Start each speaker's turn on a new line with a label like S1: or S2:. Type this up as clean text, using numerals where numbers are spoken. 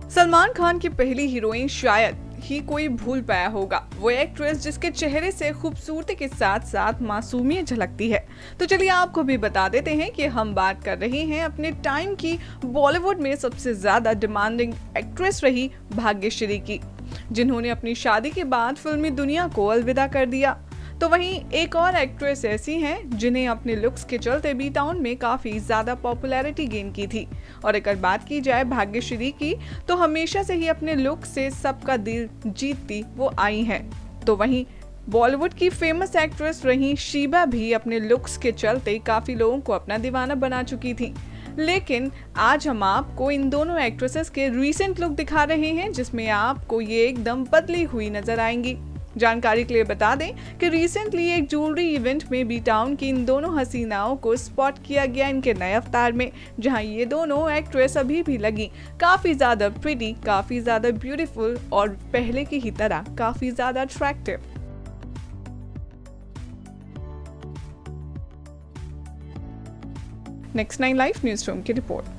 S1: सलमान खान की पहली हीरोइन शायद ही कोई भूल पाया होगा, वो एक्ट्रेस जिसके चेहरे से खूबसूरती के साथ साथ मासूमियत झलकती है। तो चलिए आपको भी बता देते हैं कि हम बात कर रहे हैं अपने टाइम की बॉलीवुड में सबसे ज्यादा डिमांडिंग एक्ट्रेस रही भाग्यश्री की, जिन्होंने अपनी शादी के बाद फिल्मी दुनिया को अलविदा कर दिया। तो वहीं एक और एक्ट्रेस ऐसी हैं जिन्हें अपने लुक्स के चलते बी टाउन में काफी ज्यादा पॉपुलैरिटी गेन की थी। और अगर बात की जाए भाग्यश्री की, तो हमेशा से ही अपने लुक से सबका दिल जीतती वो आई हैं। तो वहीं बॉलीवुड की फेमस एक्ट्रेस रही शीबा भी अपने लुक्स के चलते काफी लोगों को अपना दीवाना बना चुकी थी। लेकिन आज हम आपको इन दोनों एक्ट्रेसेस के रीसेंट लुक दिखा रहे हैं, जिसमें आपको ये एकदम बदली हुई नजर आएंगी। जानकारी के लिए बता दें कि रिसेंटली एक ज्वेलरी इवेंट में बी टाउन की इन दोनों हसीनाओं को स्पॉट किया गया इनके नए अवतार में, जहां ये दोनों एक्ट्रेस अभी भी लगी काफी ज्यादा प्रिटी, काफी ज्यादा ब्यूटीफुल और पहले की ही तरह काफी ज्यादा attractive. Next 9 live news room की रिपोर्ट।